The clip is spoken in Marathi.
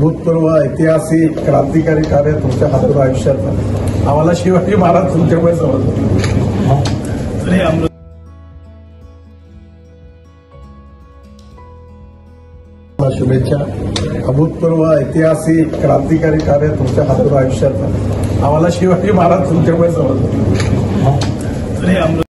अभूतपूर्व ऐतिहासिक क्रांतिकारी कार्य तुमच्या हातून आयुष्यात झालं. आम्हाला शिवाजी महाराज तुमच्यामुळे समजले. शुभेच्छा. अभूतपूर्व ऐतिहासिक क्रांतिकारी कार्य तुमच्या हातून आयुष्यात झालं. आम्हाला शिवाजी महाराज तुमच्यामुळे समजले.